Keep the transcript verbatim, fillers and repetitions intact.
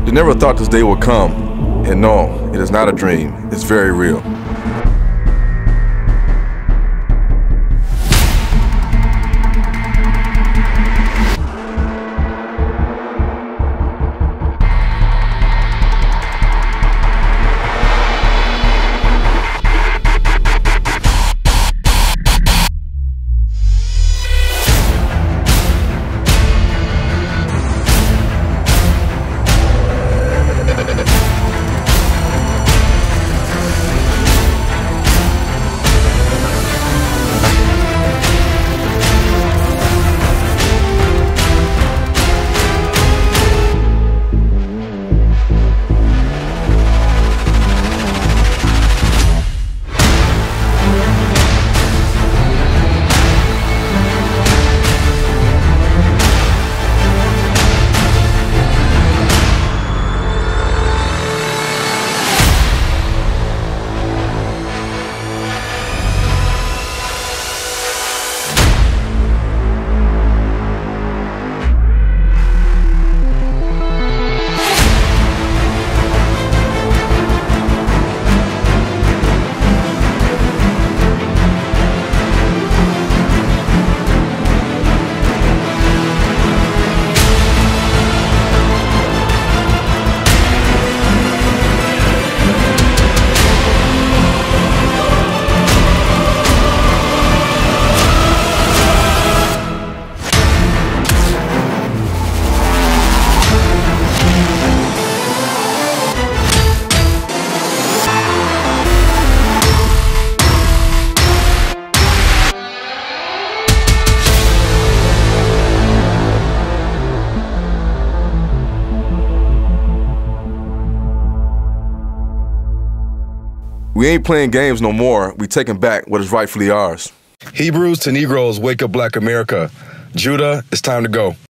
You never thought this day would come, and no, it is not a dream, it's very real. We ain't playing games no more. We taking back what is rightfully ours. Hebrews to Negroes, wake up Black America. Judah, it's time to go.